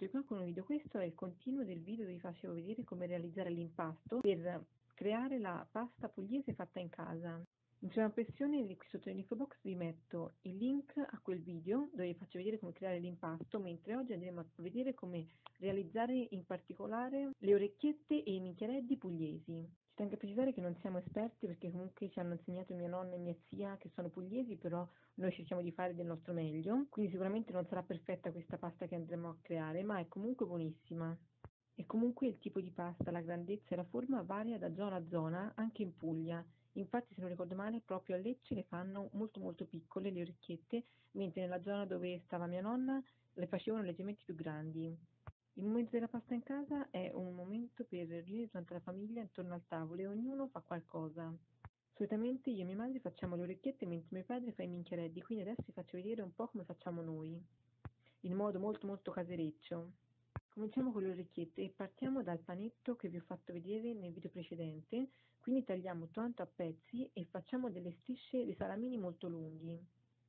eccoci qua con un video. Questo è il continuo del video dove vi facevo vedere come realizzare l'impasto per creare la pasta pugliese fatta in casa. In prima impressione qui sotto nell'info box vi metto il link a quel video dove vi faccio vedere come creare l'impasto, mentre oggi andremo a vedere come realizzare in particolare le orecchiette e i minchiareddi pugliesi. Ci tengo a precisare che non siamo esperti perché comunque ci hanno insegnato mia nonna e mia zia che sono pugliesi, però noi cerchiamo di fare del nostro meglio, quindi sicuramente non sarà perfetta questa pasta che andremo a creare, ma è comunque buonissima. E comunque il tipo di pasta, la grandezza e la forma varia da zona a zona, anche in Puglia. Infatti, se non ricordo male, proprio a Lecce le fanno molto molto piccole le orecchiette, mentre nella zona dove stava mia nonna le facevano leggermente più grandi. Il momento della pasta in casa è un momento per riunire tutta la famiglia intorno al tavolo e ognuno fa qualcosa. Solitamente io e mia madre facciamo le orecchiette mentre mio padre fa i minchiareddi, quindi adesso vi faccio vedere un po' come facciamo noi, in modo molto molto casereccio. Cominciamo con le orecchiette e partiamo dal panetto che vi ho fatto vedere nel video precedente, quindi tagliamo tanto a pezzi e facciamo delle strisce di salamini molto lunghi,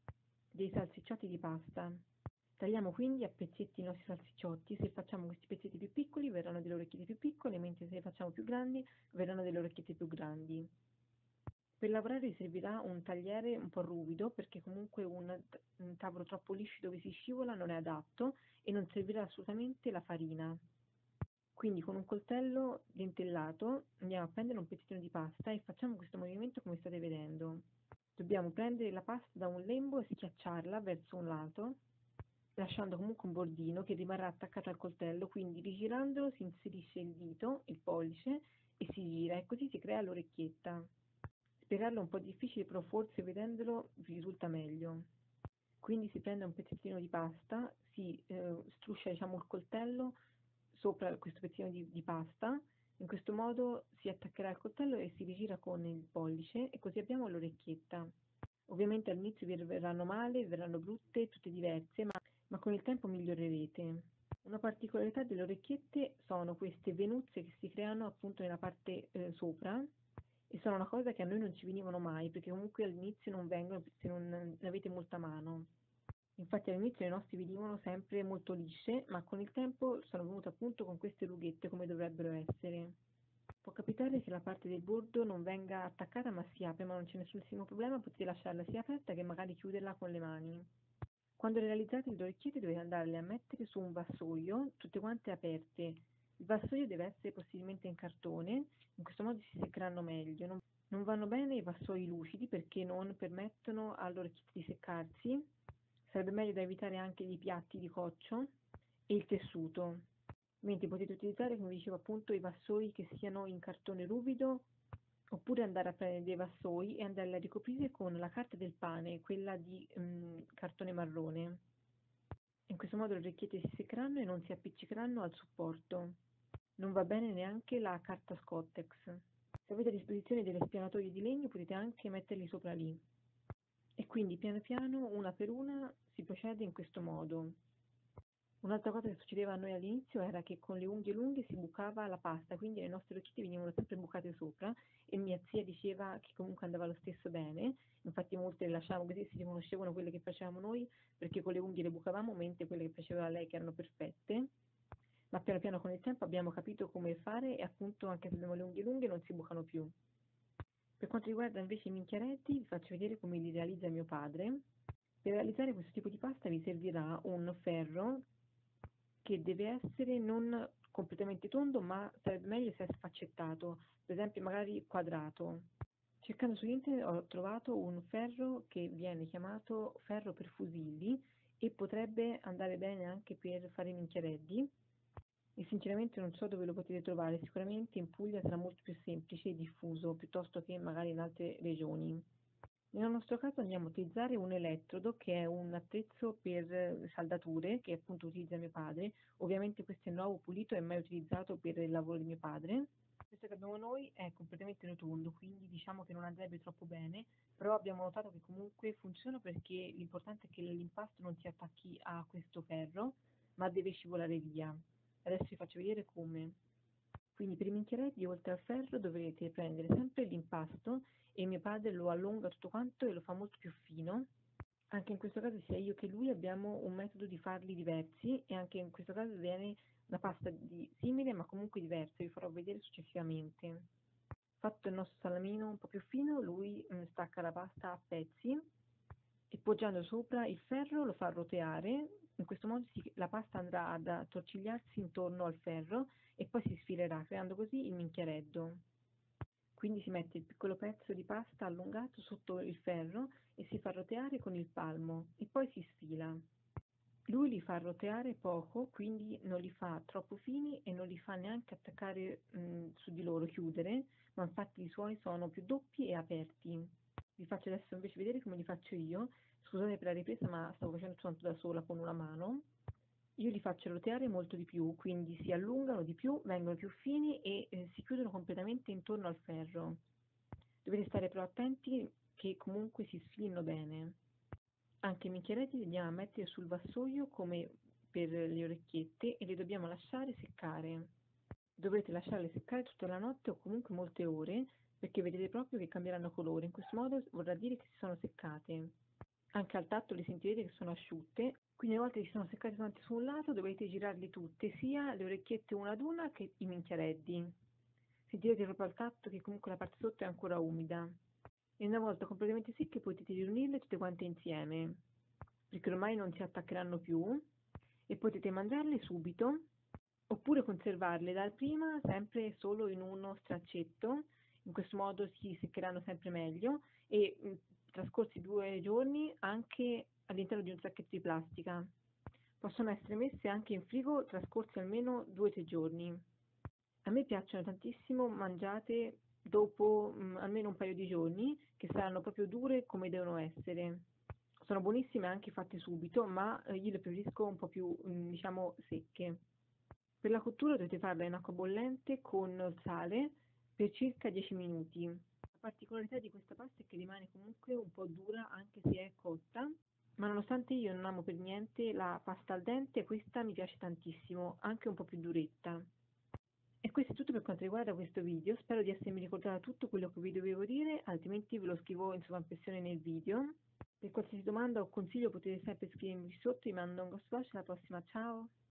dei salsicciati di pasta. Tagliamo quindi a pezzetti i nostri salsicciotti, se facciamo questi pezzetti più piccoli verranno delle orecchiette più piccole, mentre se le facciamo più grandi verranno delle orecchiette più grandi. Per lavorare vi servirà un tagliere un po' ruvido, perché comunque un tavolo troppo liscio dove si scivola non è adatto, e non servirà assolutamente la farina. Quindi con un coltello dentellato andiamo a prendere un pezzettino di pasta e facciamo questo movimento come state vedendo. Dobbiamo prendere la pasta da un lembo e schiacciarla verso un lato, lasciando comunque un bordino che rimarrà attaccato al coltello, quindi rigirandolo si inserisce il dito, il pollice, e si gira e così si crea l'orecchietta. Spiegarlo è un po' difficile, però forse vedendolo vi risulta meglio. Quindi si prende un pezzettino di pasta, si struscia diciamo il coltello sopra questo pezzettino di pasta, in questo modo si attaccherà al coltello e si rigira con il pollice e così abbiamo l'orecchietta. Ovviamente all'inizio vi verranno male, vi verranno brutte, tutte diverse, ma con il tempo migliorerete. Una particolarità delle orecchiette sono queste venuzze che si creano appunto nella parte sopra, e sono una cosa che a noi non ci venivano mai, perché comunque all'inizio non vengono se non avete molta mano. Infatti all'inizio le nostre venivano sempre molto lisce, ma con il tempo sono venute appunto con queste rughette come dovrebbero essere. Può capitare che la parte del bordo non venga attaccata ma si apre, ma non c'è nessunissimo problema, potete lasciarla sia aperta che magari chiuderla con le mani. Quando realizzate le orecchiette dovete andarle a mettere su un vassoio, tutte quante aperte. Il vassoio deve essere possibilmente in cartone, in questo modo si seccheranno meglio. Non vanno bene i vassoi lucidi perché non permettono all'orecchietta di seccarsi. Sarebbe meglio da evitare anche i piatti di coccio e il tessuto. Mentre potete utilizzare, come dicevo appunto, i vassoi che siano in cartone ruvido, oppure andare a prendere dei vassoi e andarli a ricoprire con la carta del pane, quella di cartone marrone. In questo modo le orecchiette si seccheranno e non si appiccicheranno al supporto. Non va bene neanche la carta Scottex. Se avete a disposizione delle spianatoie di legno potete anche metterli sopra lì. E quindi piano piano, una per una, si procede in questo modo. Un'altra cosa che succedeva a noi all'inizio era che con le unghie lunghe si bucava la pasta, quindi le nostre orecchiette venivano sempre bucate sopra e mia zia diceva che comunque andava lo stesso bene, infatti molte le lasciavamo così e si riconoscevano quelle che facevamo noi perché con le unghie le bucavamo, mentre quelle che faceva lei che erano perfette. Ma piano piano con il tempo abbiamo capito come fare e appunto anche se abbiamo le unghie lunghe non si bucano più. Per quanto riguarda invece i minchiaretti, vi faccio vedere come li realizza mio padre. Per realizzare questo tipo di pasta vi servirà un ferro che deve essere non completamente tondo, ma sarebbe meglio se è sfaccettato, per esempio magari quadrato. Cercando su internet ho trovato un ferro che viene chiamato ferro per fusilli e potrebbe andare bene anche per fare i minchiareddi. E sinceramente non so dove lo potete trovare, sicuramente in Puglia sarà molto più semplice e diffuso piuttosto che magari in altre regioni. Nel nostro caso andiamo a utilizzare un elettrodo che è un attrezzo per saldature che appunto utilizza mio padre. Ovviamente questo è nuovo, pulito e mai utilizzato per il lavoro di mio padre. Questo che abbiamo noi è completamente rotondo, quindi diciamo che non andrebbe troppo bene, però abbiamo notato che comunque funziona perché l'importante è che l'impasto non si attacchi a questo ferro, ma deve scivolare via. Adesso vi faccio vedere come. Quindi per i minchiareddi oltre al ferro dovrete prendere sempre l'impasto e mio padre lo allunga tutto quanto e lo fa molto più fino. Anche in questo caso sia io che lui abbiamo un metodo di farli diversi e anche in questo caso viene una pasta simile ma comunque diversa, vi farò vedere successivamente. Fatto il nostro salamino un po' più fino, lui stacca la pasta a pezzi e poggiando sopra il ferro lo fa roteare, in questo modo la pasta andrà ad attorcigliarsi intorno al ferro e poi si sfilerà, creando così il minchiareddo. Quindi si mette il piccolo pezzo di pasta allungato sotto il ferro e si fa roteare con il palmo e poi si sfila. Lui li fa roteare poco, quindi non li fa troppo fini e non li fa neanche attaccare su di loro, chiudere, ma infatti i suoi sono più doppi e aperti. Vi faccio adesso invece vedere come li faccio io. Scusate per la ripresa, ma stavo facendo tanto da sola con una mano. Io li faccio roteare molto di più, quindi si allungano di più, vengono più fini e si chiudono completamente intorno al ferro. Dovete stare però attenti che comunque si sfilino bene. Anche i minchieretti li andiamo a mettere sul vassoio come per le orecchiette e li dobbiamo lasciare seccare. Dovrete lasciarle seccare tutta la notte o comunque molte ore perché vedete proprio che cambieranno colore. In questo modo vorrà dire che si sono seccate. Anche al tatto le sentirete che sono asciutte, quindi una volta che si sono seccate tutte su un lato dovete girarle tutte, sia le orecchiette una ad una che i minchiareddi. Sentirete proprio al tatto che comunque la parte sotto è ancora umida. E una volta completamente secche potete riunirle tutte quante insieme, perché ormai non si attaccheranno più e potete mangiarle subito oppure conservarle da prima sempre solo in uno straccetto, in questo modo si seccheranno sempre meglio e trascorsi 2 giorni anche all'interno di un sacchetto di plastica. Possono essere messe anche in frigo trascorsi almeno 2 o 3 giorni. A me piacciono tantissimo mangiate dopo almeno un paio di giorni, che saranno proprio dure come devono essere. Sono buonissime anche fatte subito, ma io le preferisco un po' più, diciamo, secche. Per la cottura dovete farla in acqua bollente con sale per circa 10 minuti. La particolarità di questa pasta è che rimane comunque un po' dura anche se è cotta, ma nonostante io non amo per niente la pasta al dente, questa mi piace tantissimo, anche un po' più duretta. E questo è tutto per quanto riguarda questo video, spero di essermi ricordata tutto quello che vi dovevo dire, altrimenti ve lo scrivo in sovraimpressione nel video. Per qualsiasi domanda o consiglio potete sempre scrivermi sotto, vi mando un grosso bacio, alla prossima, ciao!